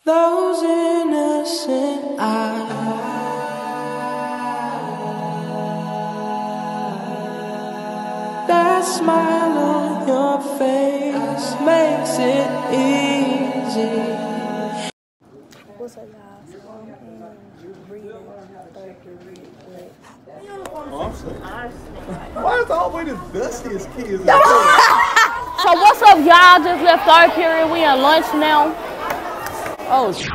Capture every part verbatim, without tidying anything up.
Those innocent eyes, that smile on your face makes it easy. What's up, y'all? So I'm in reading third period. Why is it always the dustiest kids? So what's up, y'all? Just left third period. We in lunch now. Oh shit.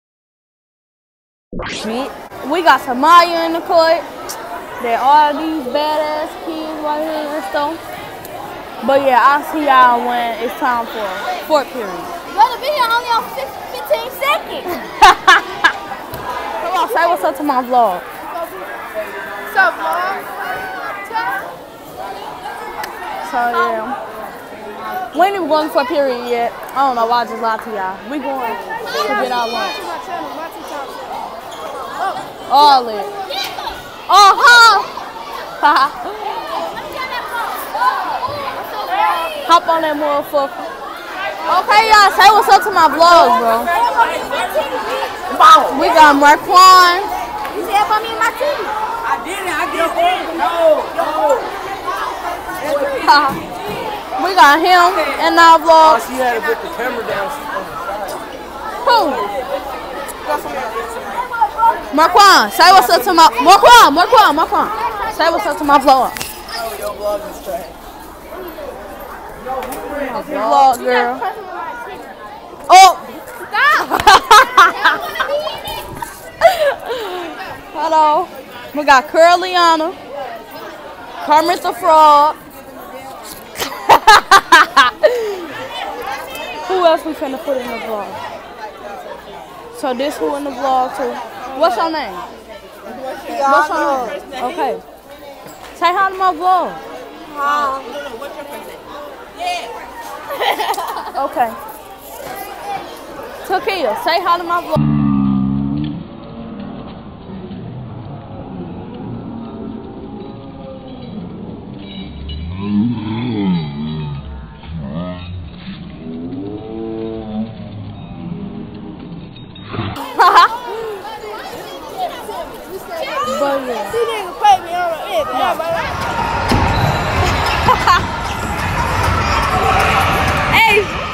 We got Samaya in the court. There are these badass kids right here and stuff. But yeah, I'll see y'all when it's time for fourth period. Bro, the video only on fifteen seconds. Come on, say what's up to my vlog. What's up, vlog? So yeah. We ain't even going for a period yet. I don't know why I just lied to y'all. We going to get our lunch. All it. Uh-huh. Hop on that motherfucker. Okay, y'all, say what's up to my vlog, bro. We got Marquand. You said about me and my team. I didn't. I did it. No, no. We got him in our vlog. Oh, she had to put the camera down. Who? Marquand, say what's up to my Marquand, Marquand, Marquand. Say what's up to my vlog. Oh, your vlog is trash. My vlog, girl. Oh! Hello. We got Curliana, Kermit the Frog. Who else we finna put in the vlog? So this who in the vlog too. What's your name? What's your name? Okay. Say hi to my vlog. Hi. Okay. Takia, say hi to my vlog. But yeah. These niggas pay me on the end. Hey!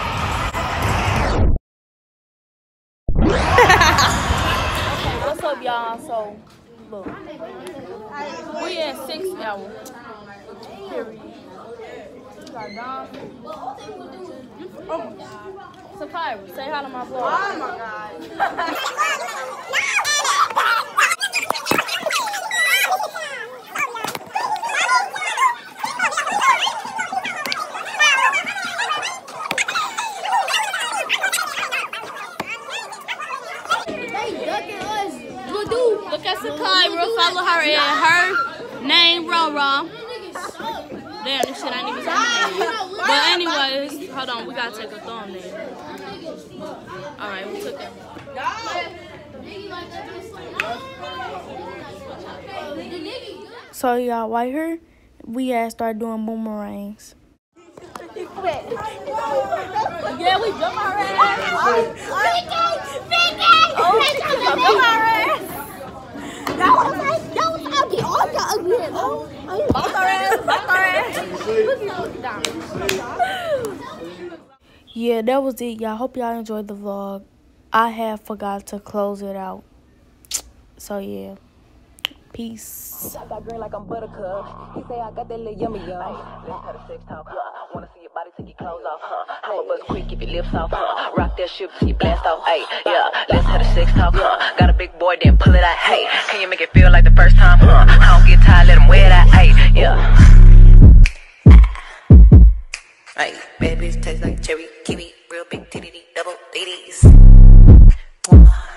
What's up, y'all? So, look. We in six hours. Period. We got Don. Oh. Sapphire, say hi to my vlog. Oh my God. Look at Sakai, we'll follow her in her name, Ron. Damn, this shit ain't even saying. But anyways, hold on, we gotta take a thumbnail. Alright, we took that. So y'all, right here, we had started doing boomerangs. Yeah, we jump our ass. Oh, we jump our ass. Y'all was like, y'all was ugly. All y'all ugly. Both our ass, both our ass. Yeah, that was it, y'all. Hope y'all enjoyed the vlog. I have forgot to close it out. So yeah. Peace. I got green like I'm buttercup. He say I got that little yummy yum. Let's have a sex talk, huh? Wanna see your body, take your clothes off, huh? I'ma buzz quick, keep your lips off, huh? Rock that shit till you blast off, hey, yeah. Let's have a sex talk, huh? Got a big boy, then pull it out, hey. Can you make it feel like the first time, huh? I don't get tired, let him wear that, hey, yeah. Hey, bad bitch taste like cherry, kiwi, real big titty, double D Ds.